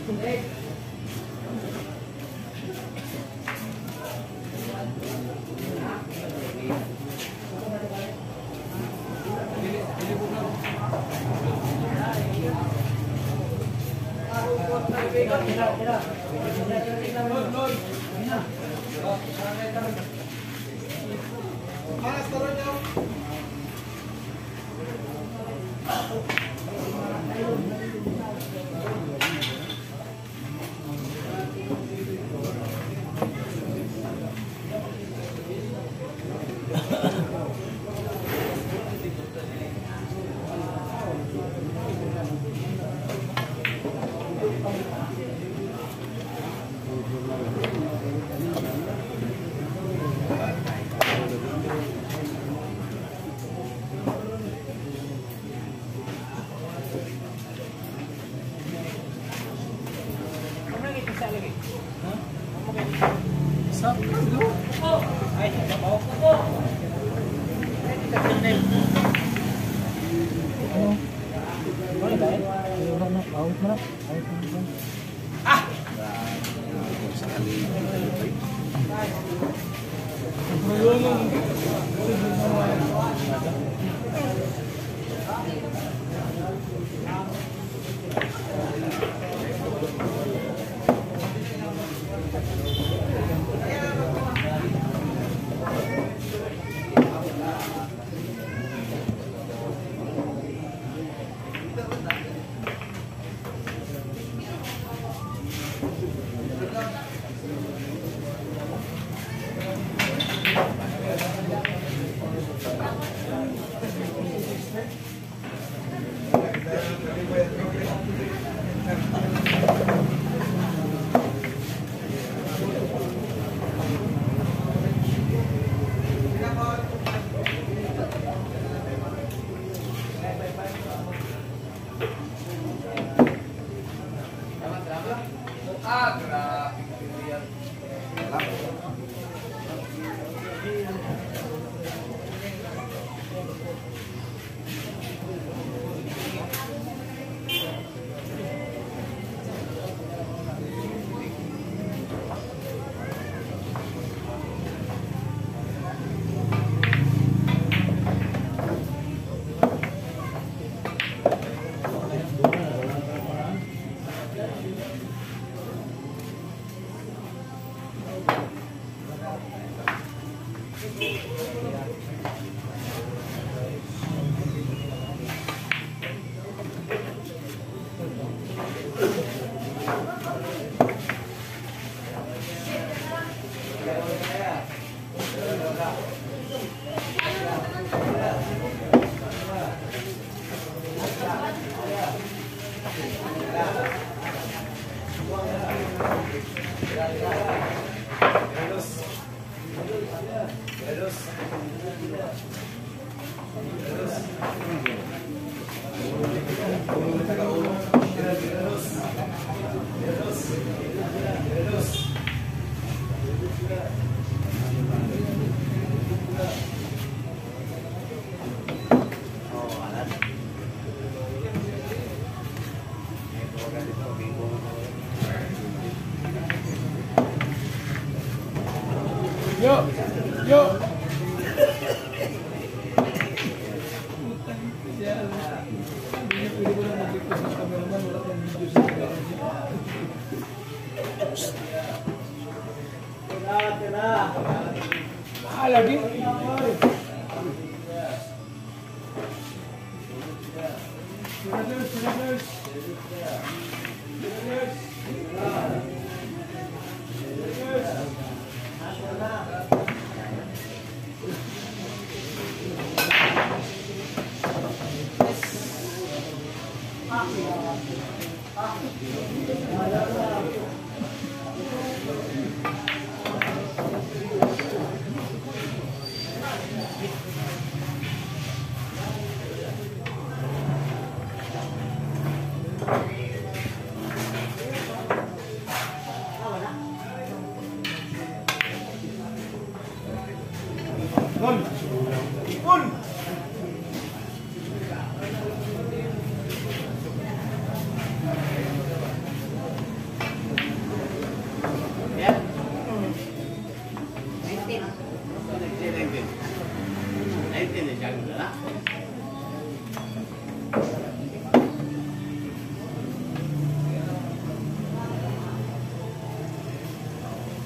Yuk, yuk. Ah, lagi.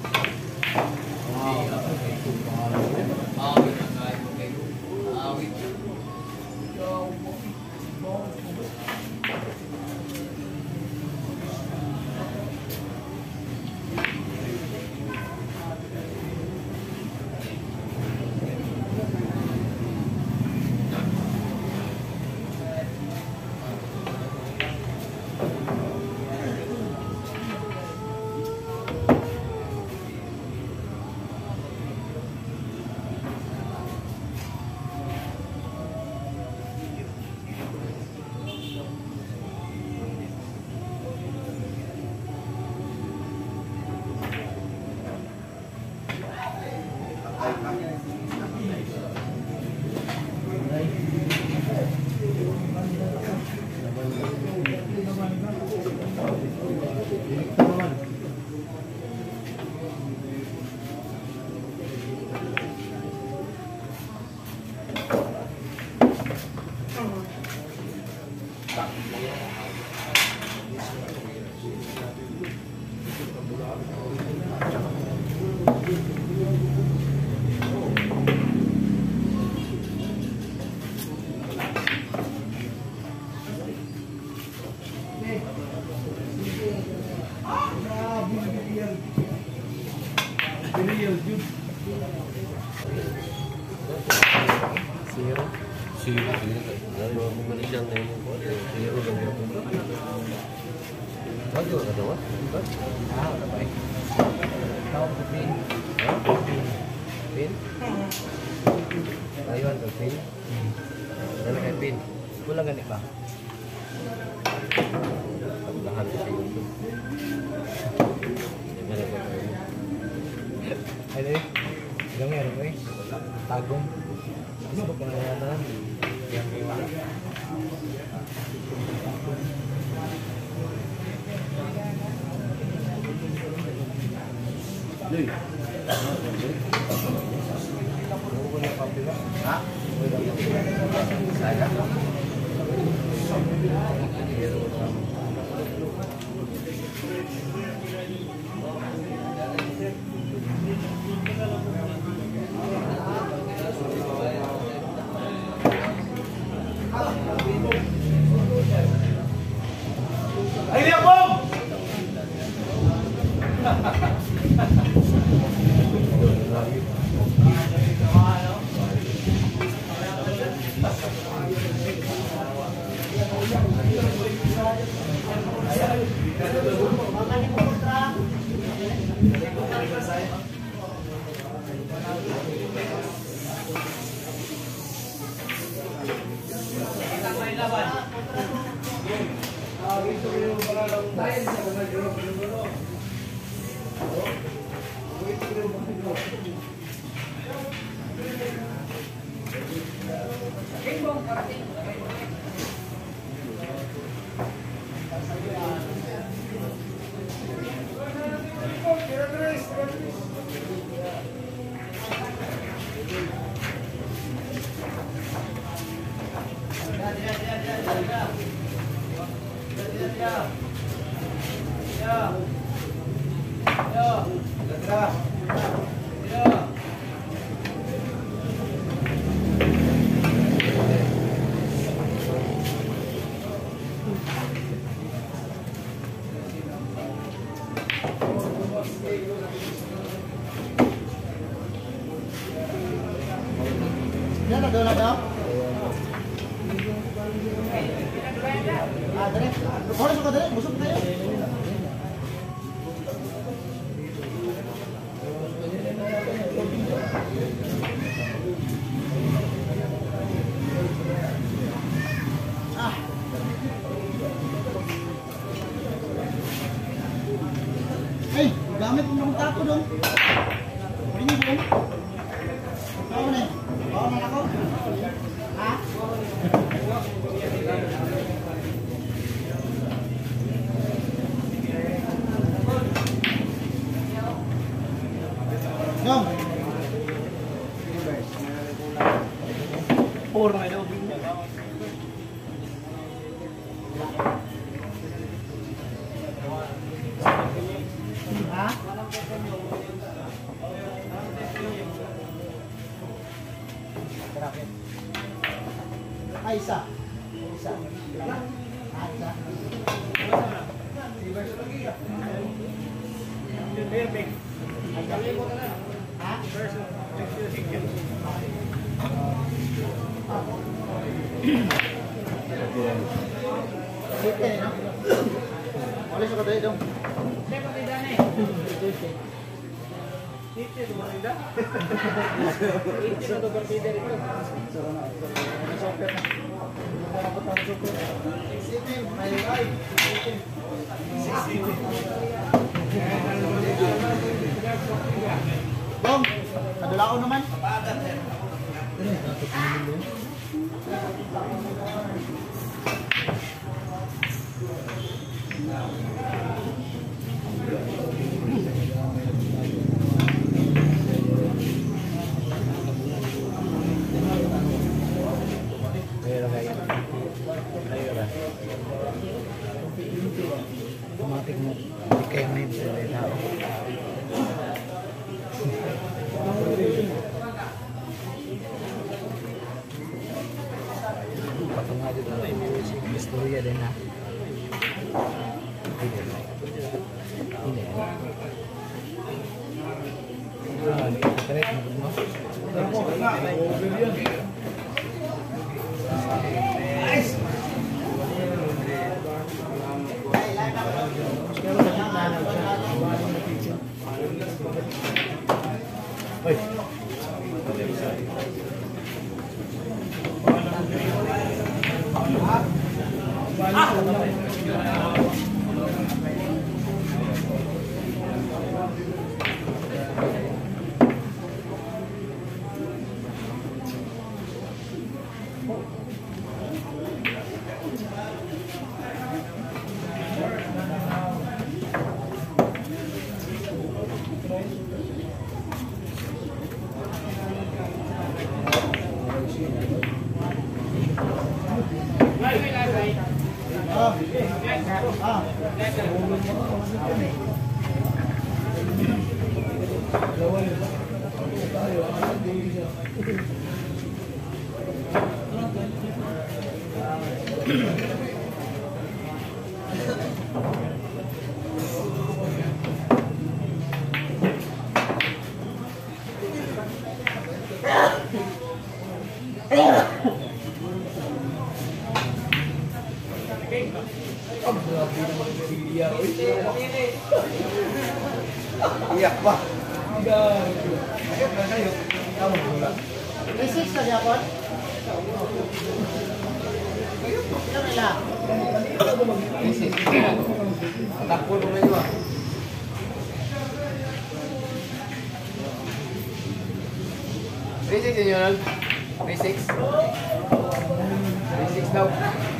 Wala ganit ba? Lahat kasi ito. Ay, dali. Ilang meron ko eh. Tagong. Ano ba kaya na? Yang iwan. Joy. Ha? Saya. Ay, lihat bom! Yan, nagdala daw? Ah, dali. Oras ko dali, busog kayo. Ah. Ay, gamit mo ng tato doon. Ini doon. Bawa na. Bawa na ako. Ha? Dong. Puro na ito. Ha? Ay, isa. Isa. Ah, isa. Ha? Sete, no? Alis ako dito. Bong, adala ko naman. Ayo kayo. Ayo lah. Automatic mo. Hindi kayo may tao. Patong aja dulu ini istorya din na. Ini. Ini. Ah, ini keren mo. Iyak pa. May 6 na siya, Kon? Ilan nila? Takbo mo medyo ah. Basics yun yun. Basics. Basics daw.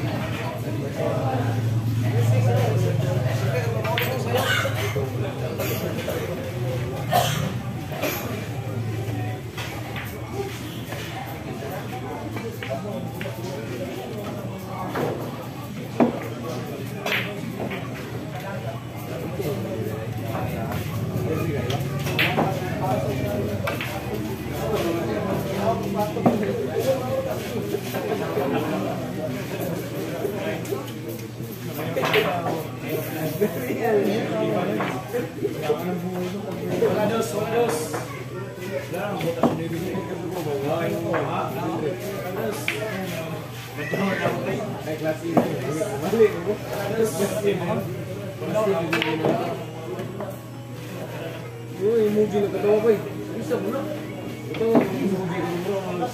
Yung movie na katawa ko eh. Isa mo na. Ito yung movie ko mo.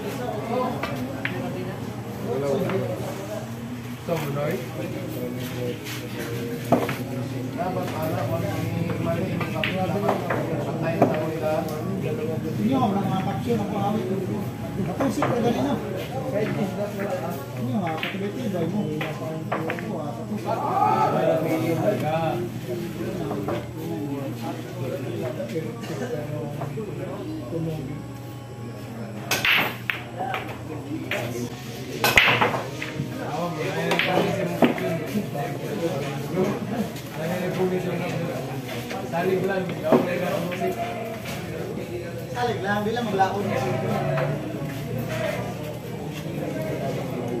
Ito mo na eh. Dapat anak mo mali yung kapatay na tao nila. Inyo, mga paksyon ang pangawit. Kapusik ka dali na. Inyo, mga patibiti, dahil mo. Salig lang, ikaw na yung musik. Salig lang, bilang maglaon.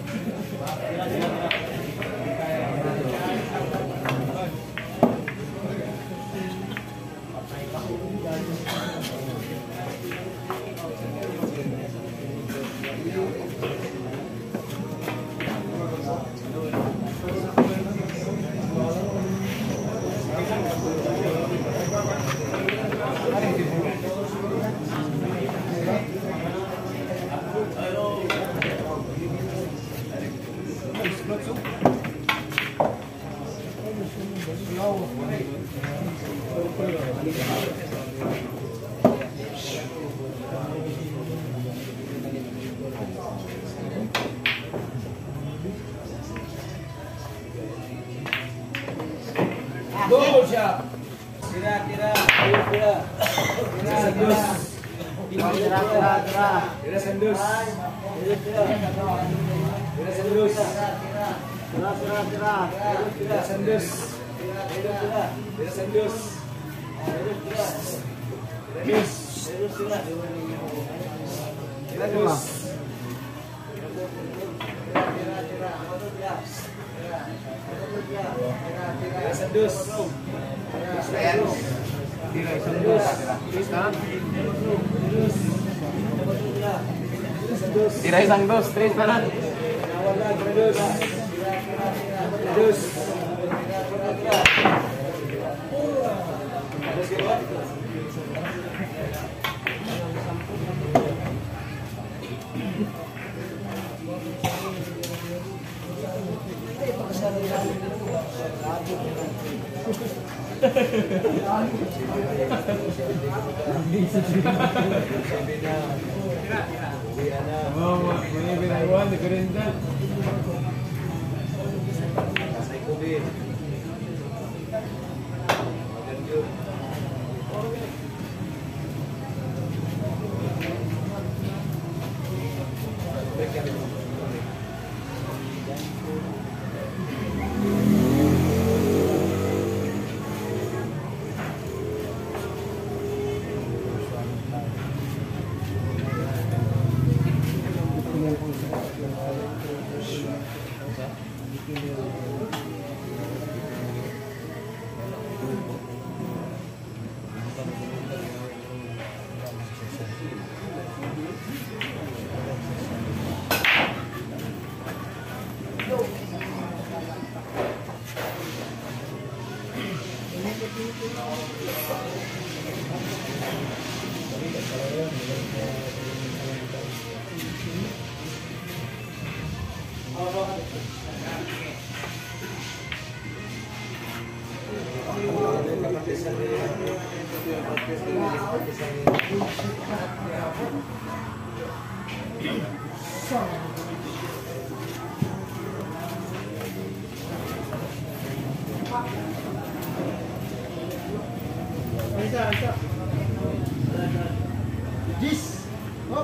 Go, siap. Kira-kira. Kira sendus. Kira sendus. Kira sendus. Kira sendus. Kira sendus. Tirai sang dos, tres kanan. Jis. Hop.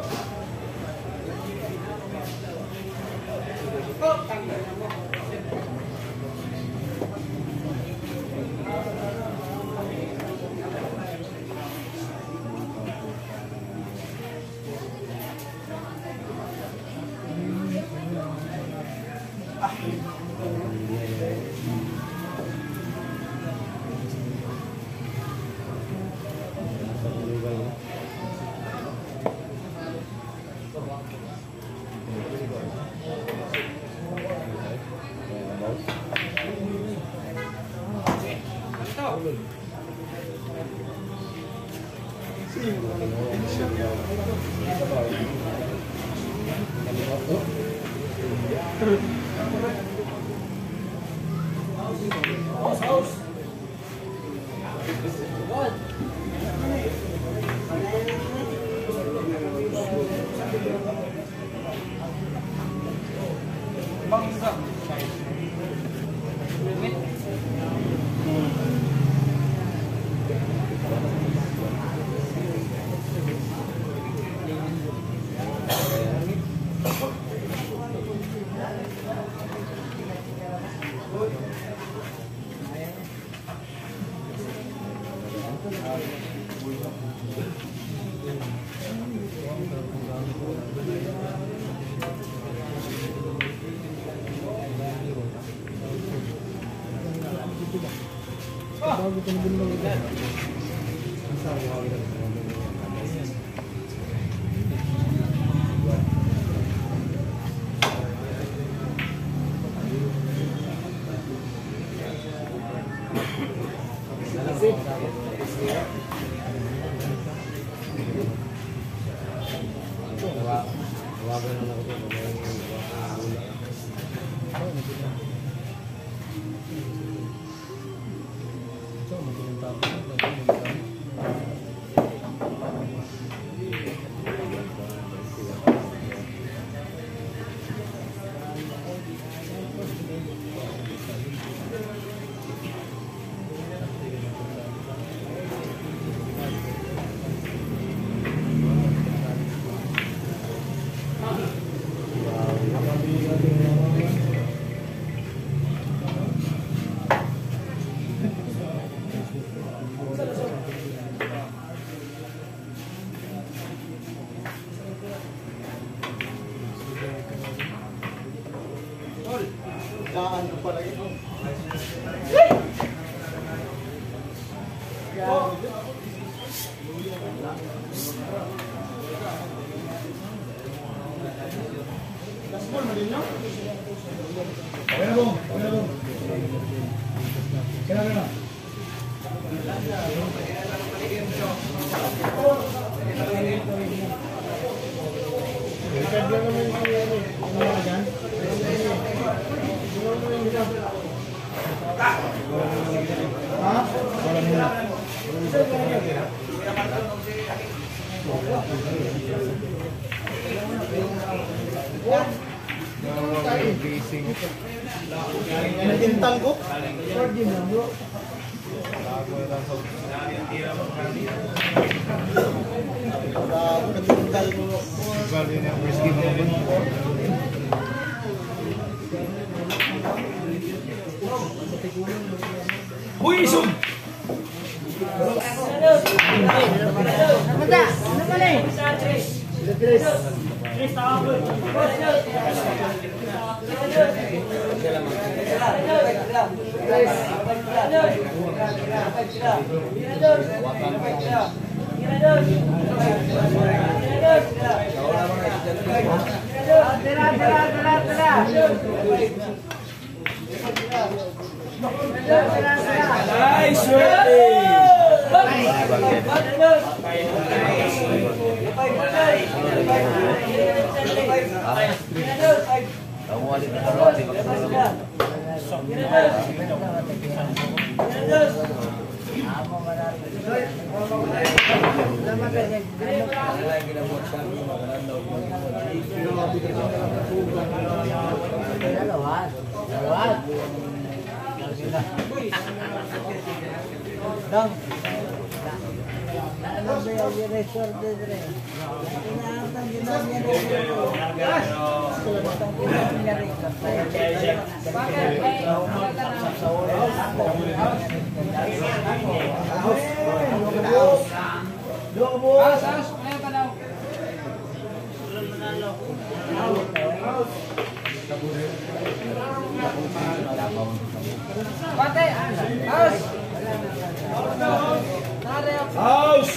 Bago ito nabulong ito. Asa ko ako ito. Tawagan lang ako ito. Daan ko pala ito. Gaspol mo din, no? Kaya mo, kaya mo. Kaya na. Delikad lang naman yung mga dyan. Ha? Wala muna. Nagintang ko? Origin lang bro. Katinggal ko. Igual yun yung first game mo. Uy, isog! Namata! Ano pala eh? Nice working! Dong. Ano ba yung resort dito? Inaatang ginamit niya House!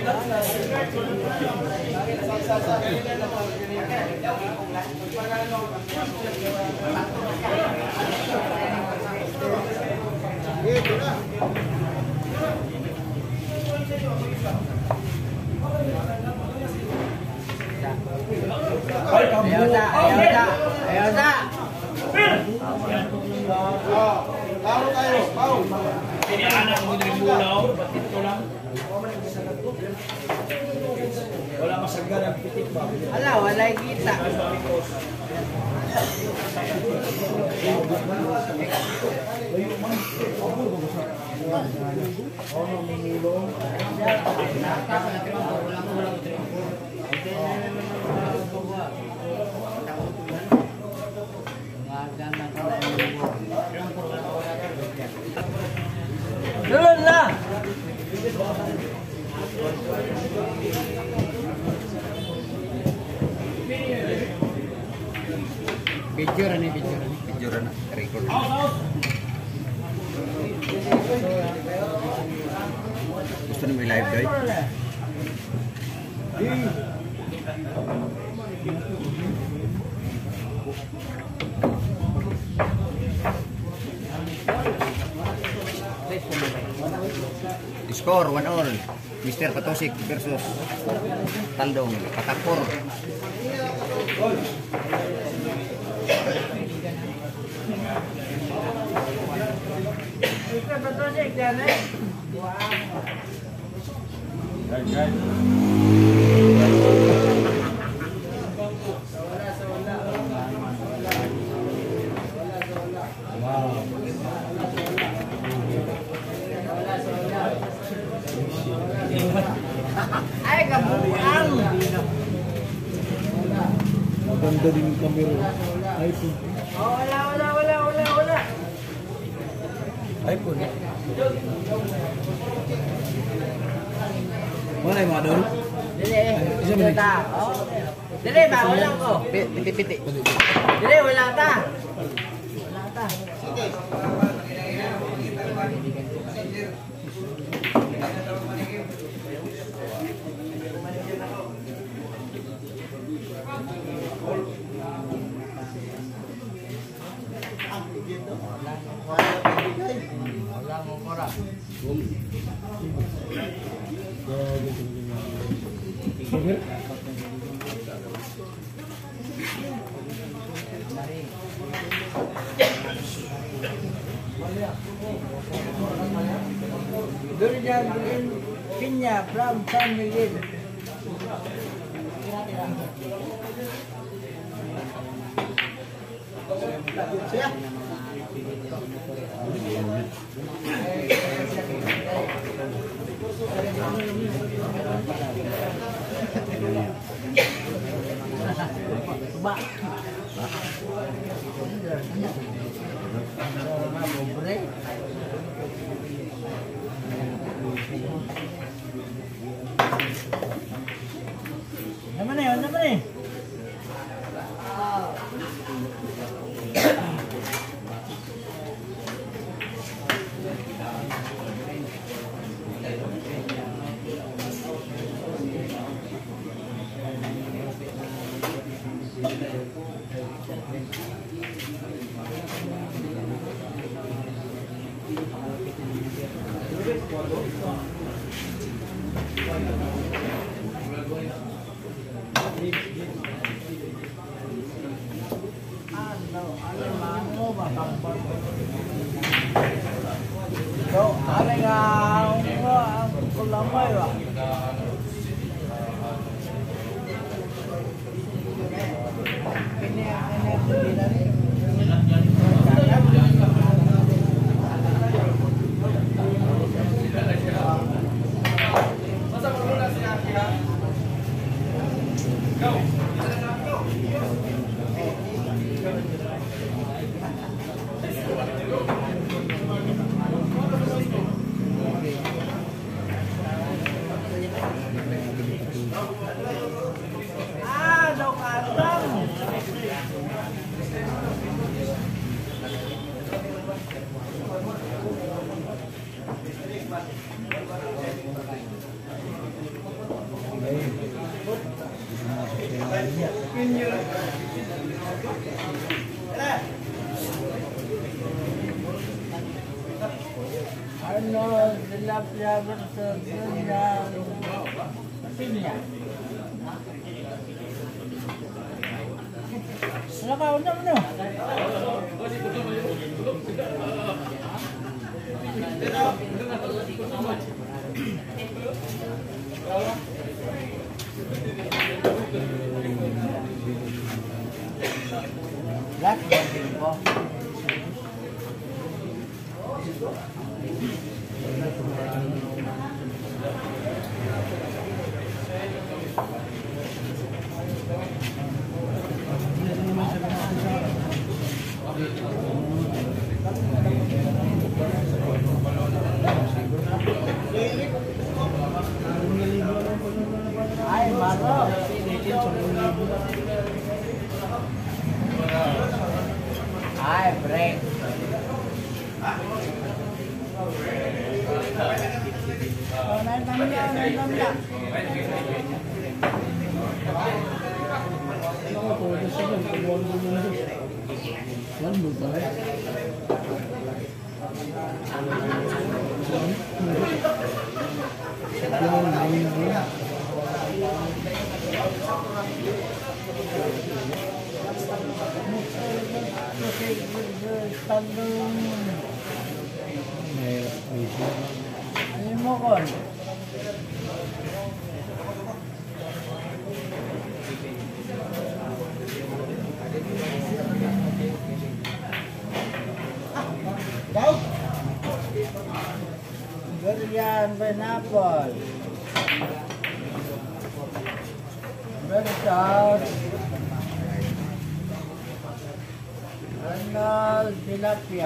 Ini anak mo din bulaw, batit ko lang. Wala masaggan ang pitik ba? Ala, wala kita. Dulun na! Video na record. Gusto na may live guy? Score 1-all. Mr. Patosik versus Tandong Patakpor. Ay, kabuang! Maganda din yung camera. iPhone. Oh, wala. iPhone. Mana yung mga doon? Dili ta. Dili ba, wala ko. Piti-piti. Dili, wala ta. Wala mo mura. Durian Pinya from San Miguel. Ba. Naman eh. So, ano nga ang kulamay ba? Ano, tilapia versus pinya. Wala ka, wala mo. Black po. Ay, maro. Ay, break. Daw. Durian pineapple. Bersos. Arnold tilapia.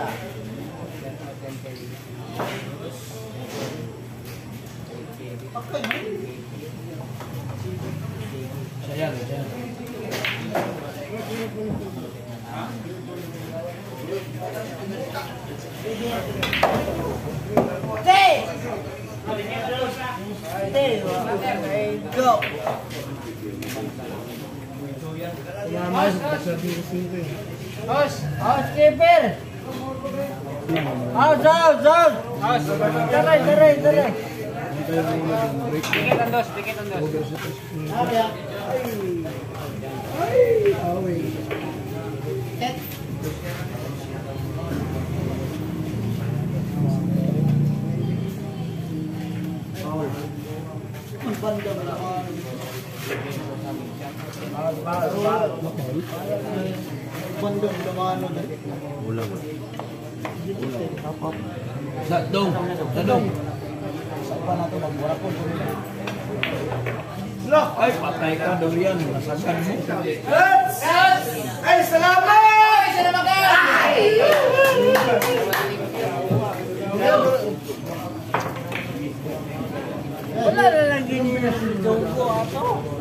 Sayang, sayang. Go. Keeper. Out. Taray. Dikit ang dos. Bandong naman ano. Dadong. Saan pa nato magbura po? Ay, patay ka, Dorian. Nasagan mo. Ay, salamat! Wala na lang ganyan na si Jogo ato.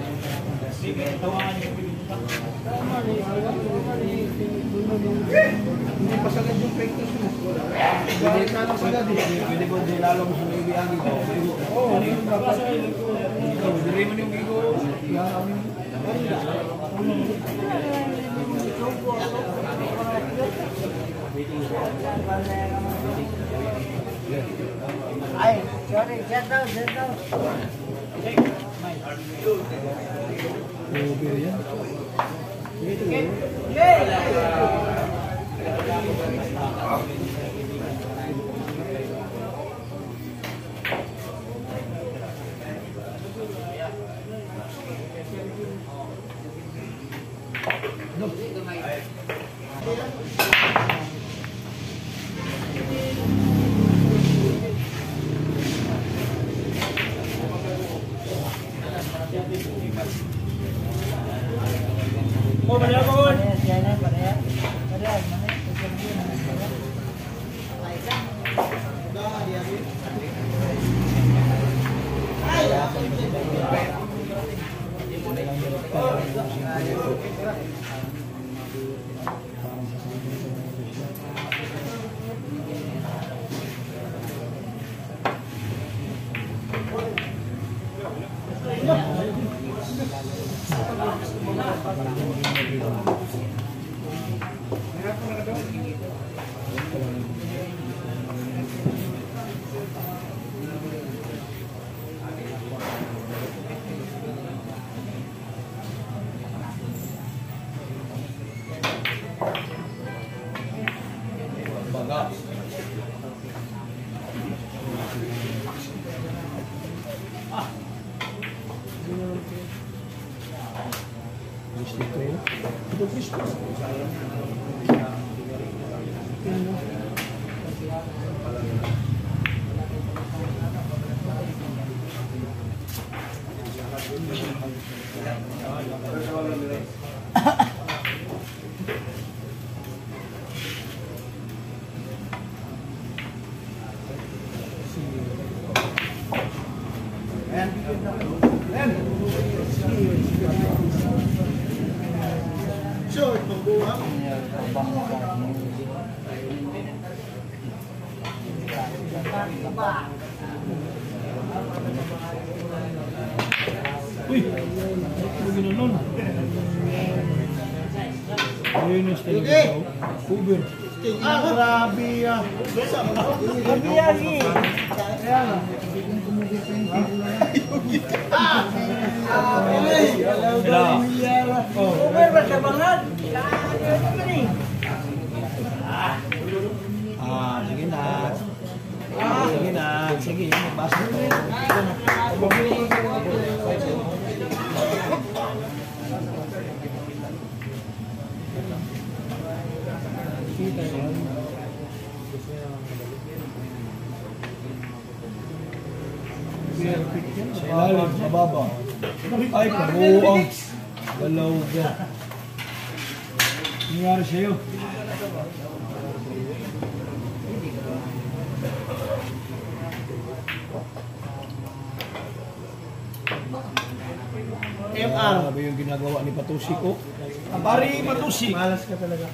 Hindi pa sagad yung practice mo. Hindi ka lang sagad eh. Pwede ko din lalo mo sa may biyagi ko. Oo, yun dapat. Dili mo yung gigo. Ay, sorry, set down. Over yan. Oh, banyak ko. Parehas. Short, magbuhang. Uy! Ano ginanon? Ayun yung style Okay. ko. Uber. Grabe ah. Biyagi. Sila. Oh. Uber ba sa bangag? Sige na. Sige na. Sige, magbasa ko. Sa ilalim, sa baba. Ay, pabuang. Galaw ka. Nangyari sa'yo. Grabe yung ginagawa ni Patusik ko. Pari Patusik. Malas ka talaga.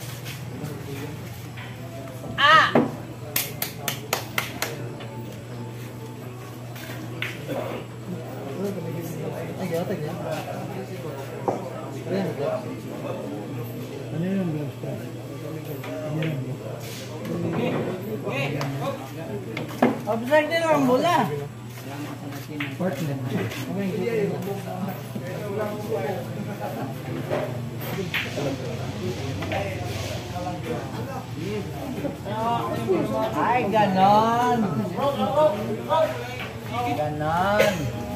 Ano yun, Basta? Ano yun? Observe din ang bola. Partner. Ay, ganon. Ganon.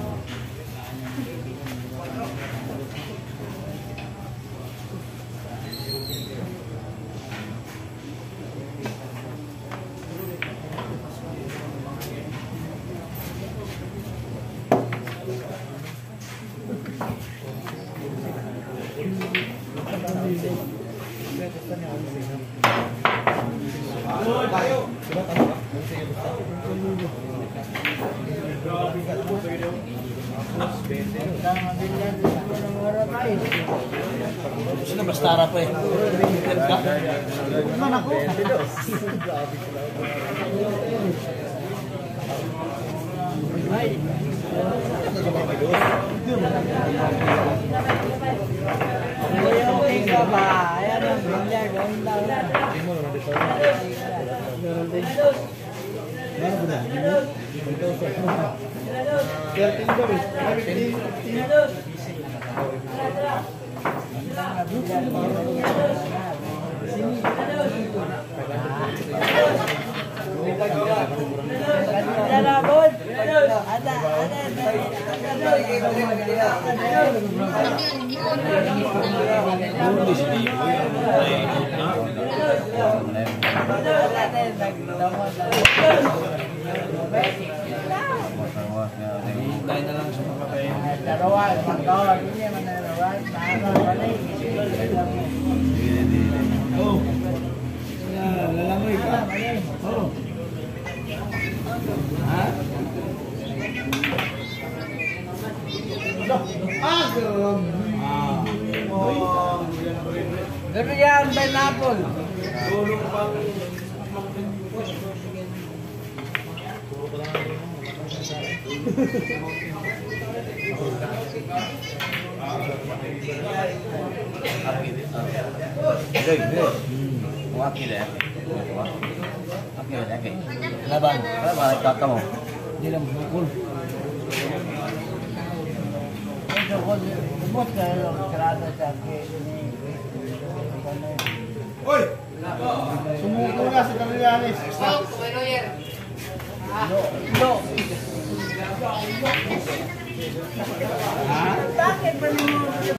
Sino bastara pa eh? Naman ako. Okay ka ba? Ayan ang bilyar. Gawin lang na. Lalabot. Hintay na lang sa mga kayo. Darawan, magkawag. Hindi man darawan. Oh. Lalangoy ka. Oh. Ha? Pero yan, pineapple. Wakil ya. Wakil ya kayak. Laban. Kenapa kakak kamu? Hindi lang bukol. Ito ko, ubot ka yung sarado sa akin. Uy! Sumuko na si Carlianes. No. Bakit ba naman